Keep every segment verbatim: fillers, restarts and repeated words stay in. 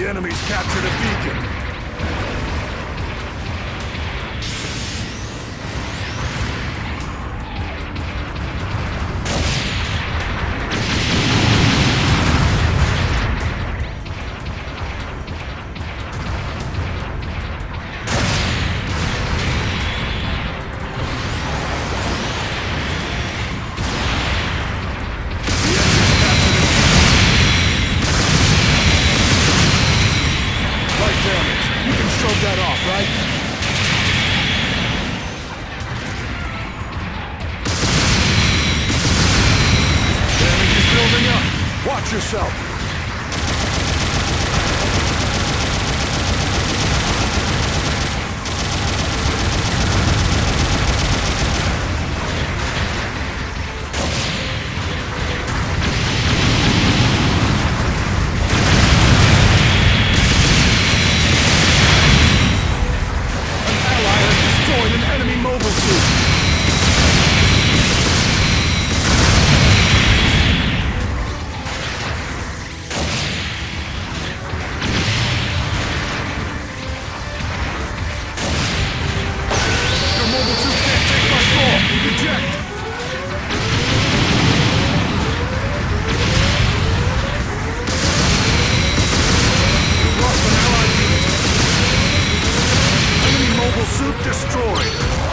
enemy's captured a beacon. Watch yourself! An ally has destroyed an enemy mobile suit! Suit destroyed!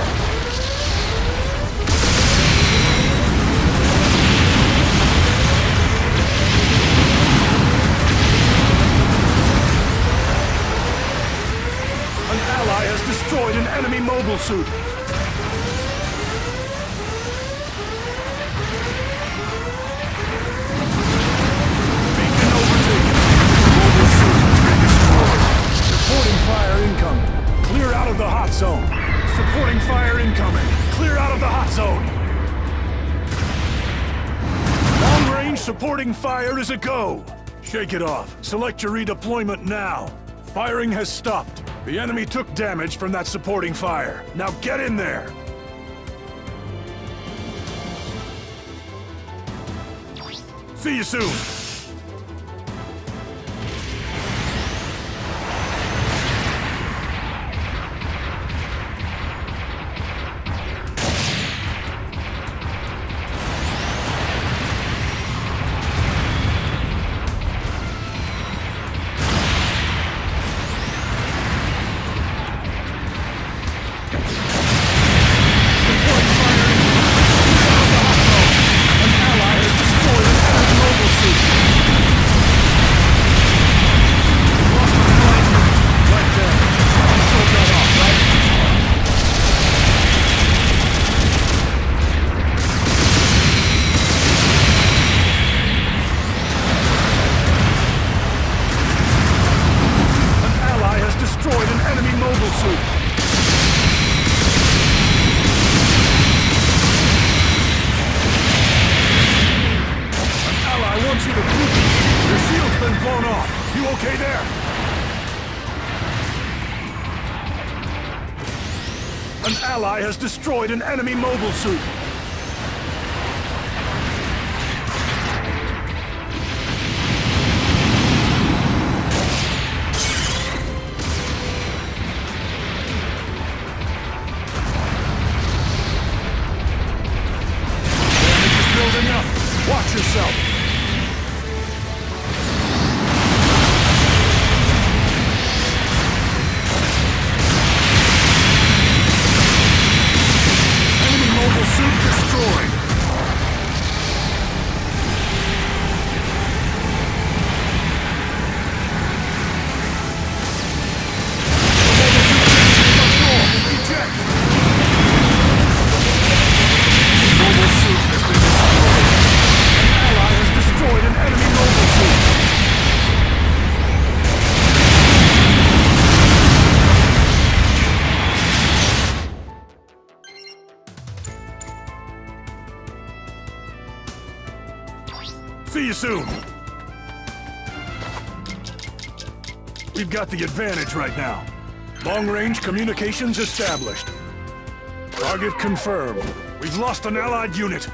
An ally has destroyed an enemy mobile suit! Beacon overtaken! Mobile suit has been destroyed! Reporting fire incoming! Clear out of the hot zone! Supporting fire incoming! Clear out of the hot zone! Long-range supporting fire is a go! Shake it off. Select your redeployment now. Firing has stopped. The enemy took damage from that supporting fire. Now get in there! See you soon! Okay there? An ally has destroyed an enemy mobile suit. Damage is building up. Watch yourself. Suit destroyed! Eject! Mobile suit has been destroyed. An ally has destroyed an enemy mobile suit. See you soon! We've got the advantage right now. Long-range communications established. Target confirmed. We've lost an allied unit.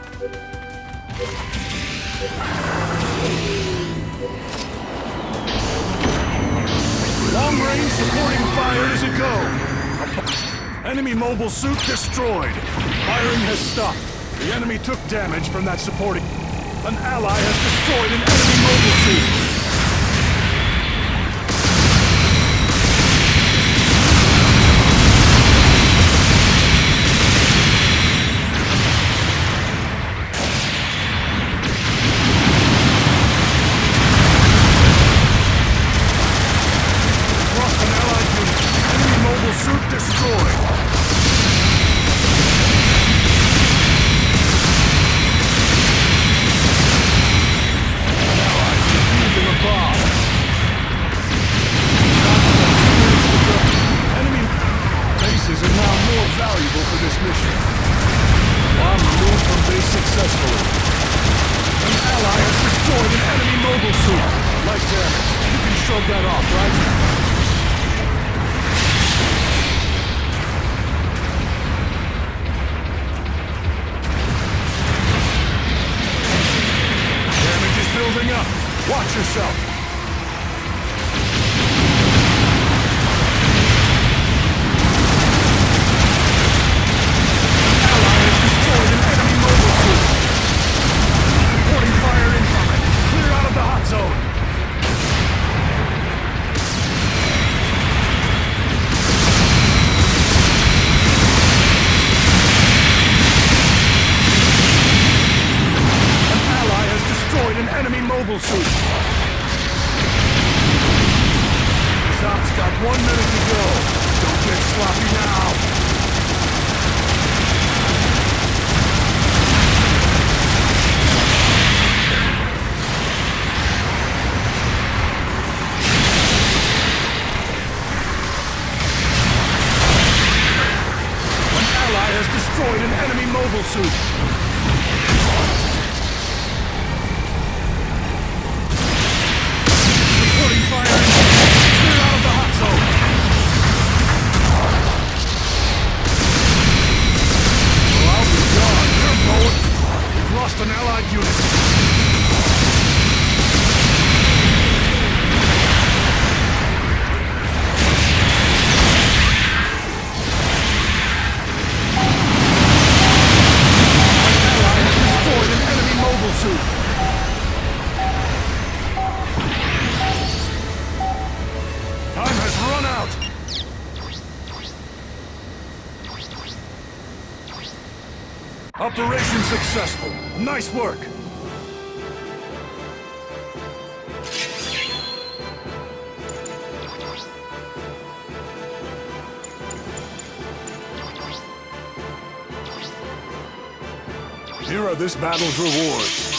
Long-range supporting fire is a go. Enemy mobile suit destroyed. Firing has stopped. The enemy took damage from that supporting. An ally has destroyed an enemy mobile suit. That off, right? Damage is building up. Watch yourself. Ally has destroyed an enemy mobile suit. Reporting fire incoming. Clear out of the hot zone. Enemy mobile suit. Zop's got one minute to go. Don't get sloppy now. An ally has destroyed an enemy mobile suit. Fire! Clear out of the hot zone! Well, I'll be gone. They're going. We've lost an allied unit. An ally has destroyed an enemy mobile suit. Time has run out! Operation successful. Nice work! Here are this battle's rewards.